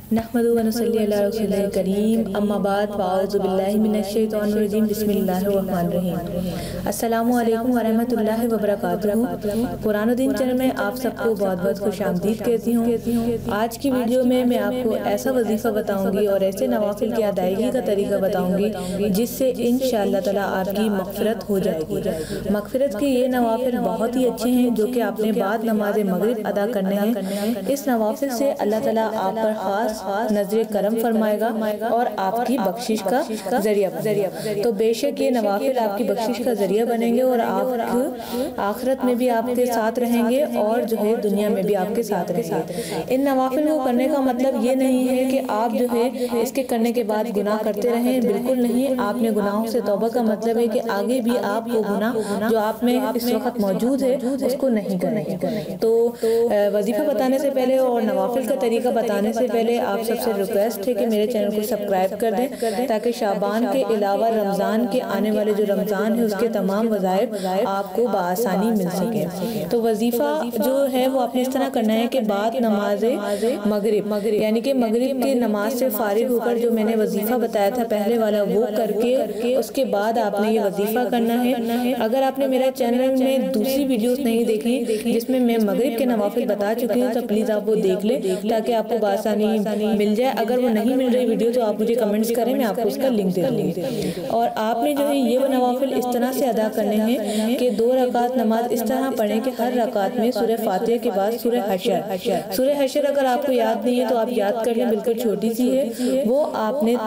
नहमदु व नसल्ली अला रसूलिल करीम अम्मा बाद फ़अऊज़ु बिल्लाहि मिनश शैतानिर रजीम बिस्मिल्लाहिर रहमानिर रहीम। अस्सलामु अलैकुम व रहमतुल्लाहि व बरकातुहू। कुरान दीन चैनल में आप सबको बहुत बहुत खुशामदीद कहती हूँ। आज की वीडियो में मैं आपको ऐसा वजीफ़ा बताऊँगी और ऐसे नवाफिल की अदायगी का तरीका बताऊँगी जिससे इंशाअल्लाह ताला आपकी मग़फ़िरत हो जाएगी। मग़फ़िरत के ये नवाफिल बहुत ही अच्छे हैं जो कि आपने बाद नमाज मगरिब अदा करने हैं। इस नवाफिल से अल्लाह ताला आप पर खास नजर करम फरमाएगा और आपकी बख्शिश का जरिया। तो बेशक ये नवाफिल आपकी बख्शिश का जरिया बनेंगे और आप आखिरत में भी आपके साथ रहेंगे और जो है दुनिया में भी आपके साथ रहेंगे। इन नवाफिल को करने का मतलब ये नहीं है कि आप जो है इसके करने के बाद गुनाह करते रहें, बिल्कुल नहीं। आपने गुनाहों से तौबा का मतलब है कि आगे भी आप वो गुनाह जो आप में इस वक्त मौजूद है उसको नहीं करें। तो वजीफा बताने से पहले और नवाफिल का तरीका बताने से पहले आप सबसे रिक्वेस्ट है कि मेरे चैनल को सब्सक्राइब कर दें ताकि शाबान के अलावा रमज़ान के आने वाले जो रमज़ान है उसके तमाम वज़ाइफ आपको बआसानी मिल सके। तो वजीफ़ा जो है वो आपने इस तरह करना है कि बाद नमाज मगरिब यानी कि मगरिब की नमाज से फारिग होकर जो मैंने वजीफ़ा बताया था पहले वाला वो करके उसके बाद आपने ये वजीफ़ा करना है। अगर आपने मेरा चैनल में दूसरी वीडियोस नहीं देखी जिसमें मैं मगरिब के नवाफिल बता चुकी हूँ तो प्लीज़ आप वो देख लें ताकि आपको बआसानी मिल जाए। अगर वो नहीं मिल रही वीडियो तो आप मुझे कमेंट्स करें, मैं आपको उसका लिंक दे दूँगी। और आपने जो है ये नवाफिल इस तरह से अदा करने हैं कि 2 रकात नमाज इस तरह पढ़ें कि हर रकात में सूरह फातिहा के बाद सूरह हशर अगर आपको याद नहीं है तो आप याद कर लें, बिल्कुल छोटी सी है वो। आपने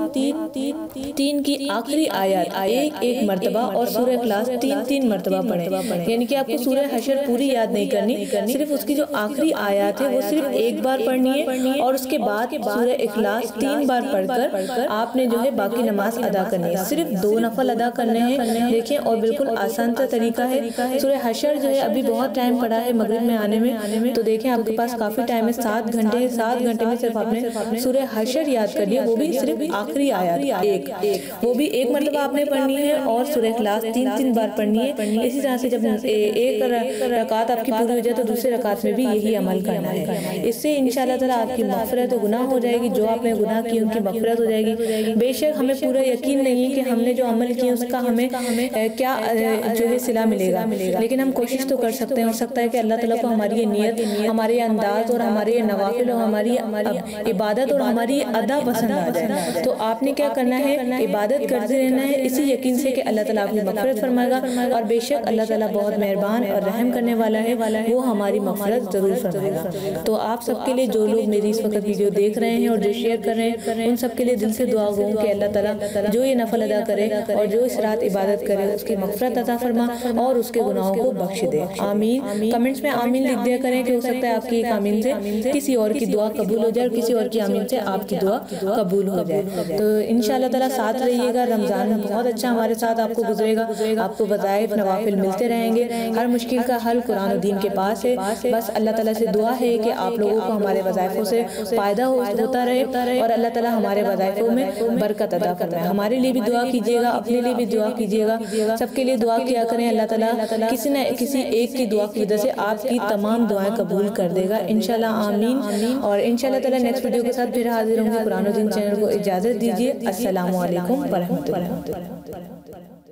तीन की आखिरी आयत एक मरतबा और सूरह इखलास 3 मरतबा पढ़े। यानी कि आपको सूरह हशर पूरी याद नहीं करनी, सिर्फ उसकी जो आखिरी आयत है वो सिर्फ एक बार पढ़नी है और उसके बाद सूरह इखलास 3 बार पढ़कर आपने जो है बाकी नमाज अदा करनी है। सिर्फ 2 नफल अदा करने हैं, देखिए, और बिल्कुल आसान सा तरीका है। सूरह हशर जो है अभी बहुत टाइम पड़ा है मगरिब में आने में, तो देखें आपके पास काफी टाइम है, 7 घंटे में सिर्फ आपने सूरह हशर याद कर लिया, वो भी सिर्फ आखिरी आयत वो भी 1 मरतबा आपने पढ़नी है और सूरह इखलास 3 बार पढ़नी है। इसी तरह से जब एक रकात आपकी पूरी हो जाए तो दूसरे रकात में भी यही अमल करना है। इससे इंशाअल्लाह ताला आपकी मग़फ़िरत गुनाह हो जाएगी, जो आपने गुनाह किए उनकी मग़फ़िरत हो जाएगी। बेशक हमें पूरा यकीन नहीं है कि हमने जो अमल किया उसका हमें क्या जो है सिला मिलेगा, लेकिन हम कोशिश तो कर सकते हैं। हो सकता है कि अल्लाह ताला को हमारी ये नियत, हमारे अंदाज और हमारे नवाफिल और हमारी इबादत और हमारी अदा पसंद आ जाए। तो आपने क्या करना है, इबादत करते रहना है इसी यकीन से कि अल्लाह ताला आपकी मग़फ़िरत फरमाएगा। और बेशक अल्लाह ताला बहुत मेहरबान और रहम करने वाला है, वो हमारी मग़फ़िरत जरूर फरमाएगा। तो आप सबके लिए जो लोग मेरी इस वक्त वीडियो देख रहे हैं और जो शेयर कर रहे हैं उन सबके लिए दिल से दुआ गो कि अल्लाह ताला जो ये नफल अदा करे और जो इस रात इबादत करे उसकी मग़फ़िरत अता फरमा और उसके गुनाहों को बख्श दे। आमीन। कमेंट्स में आमीन लिख दिया करें कि हो सकता है आपकी एक आमीन से किसी और की दुआ कबूल हो जाए और किसी और की आमीन से आपकी दुआ कबूल हो जाए। तो इंशाअल्लाह ताला साथ रहिएगा। रमज़ान बहुत अच्छा हमारे साथ आपको गुजरेगा, आपको वज़ाइफ नवाफिल मिलते रहेंगे, हर मुश्किल का हल कुरान दीन के पास है। बस अल्लाह ताला से दुआ है कि आप लोगों को हमारे वज़ाइफों से फायदा होता रहे और अल्लाह ताला हमारे वज़ाइफों में बरकत अता फरमाए। हमारे लिए भी दुआ कीजिएगा, अपने लिए भी दुआ कीजिएगा, सबके लिए दुआ किया करें। अल्लाह ताला किसी न किसी एक की दुआ की वजह से आपकी तमाम दुआएं कबूल कर देगा इंशाल्लाह। आमीन। और इंशाल्लाह ताला नेक्स्ट वीडियो के साथ फिर हाजिर होंगे। कुरान दीन चैनल को इजाज़त दीजिए। अस्सलामु अलैकुम व रहमतुल्लाह।